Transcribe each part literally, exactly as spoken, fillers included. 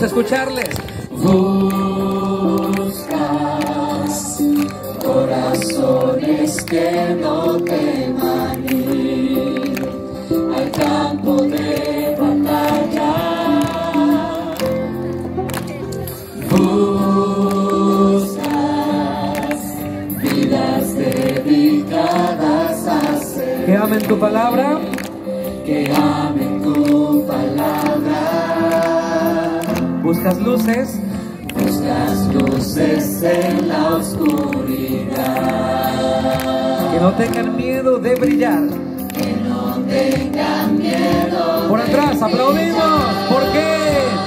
escucharles. Buscas corazones que no teman ir al campo de batalla. Buscas vidas dedicadas a ser, que amen tu palabra, que amen tu palabra. Buscas luces, buscas luces en la oscuridad, que no tengan miedo de brillar, que no tengan miedo. Por atrás aplaudimos. ¿Por qué?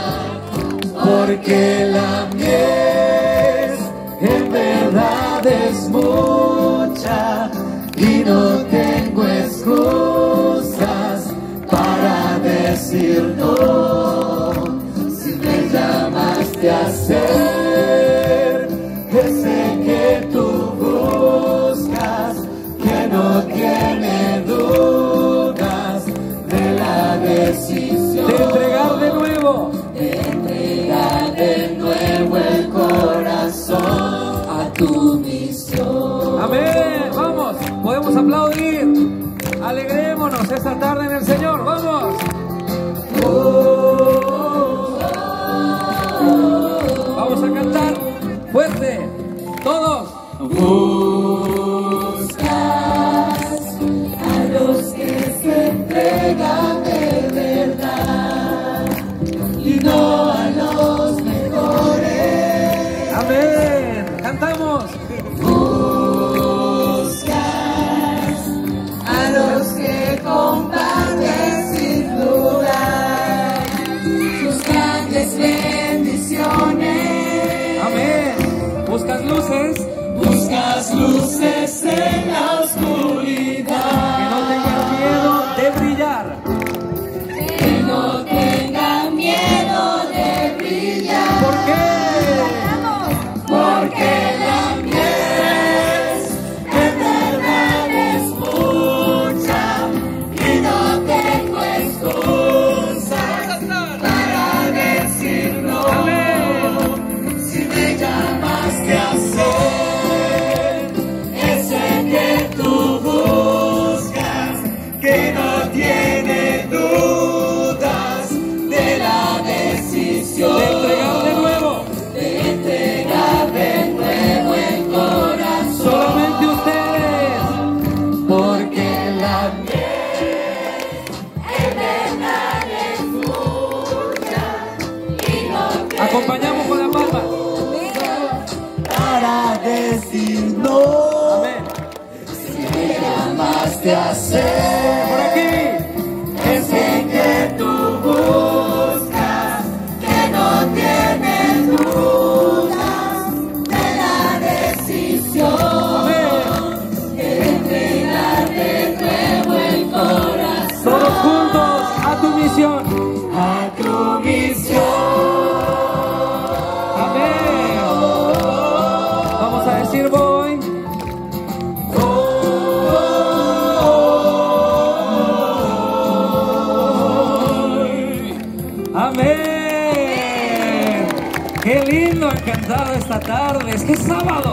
Porque la mies en verdad es mucha y no tengo excusas para decir no. Si me llamaste a ser ese que tú buscas, que no tiene dudas de la decisión de entregar de nuevo, de entregar de nuevo el corazón a tu misión. amén. Vamos, podemos aplaudir. Alegrémonos esta tarde en el Señor. Vamos. Vamos a cantar fuerte, todos. Buscas a los que se entregan de verdad y no a los mejores. Amén. Cantamos. Buscas a los que comparten sin duda sus grandes bendiciones. Amén. Buscas luces, Buscas luces en la que oscuridad, no tengan miedo de brillar, que no tengan miedo de brillar. ¿por qué? Porque la mies en verdad es mucha y no tengo excusas para decir no. Si me llamaste a ser ese que tú buscas, que no tiene dudas de la decisión De entregar de nuevo, de entregar de nuevo el corazón. solamente ustedes. Porque la miel en verdad es mucha y no tengo Acompañamos con la palma. para decir no. Amén. Si me llamaste a ser Por aquí. ese que tú buscas, que no tiene dudas de la decisión de entregar de nuevo el corazón Todos juntos a tu misión. a tu misión. Amén. Vamos a decir voy. Amén. Qué lindo han cantado esta tarde. Es que es sábado.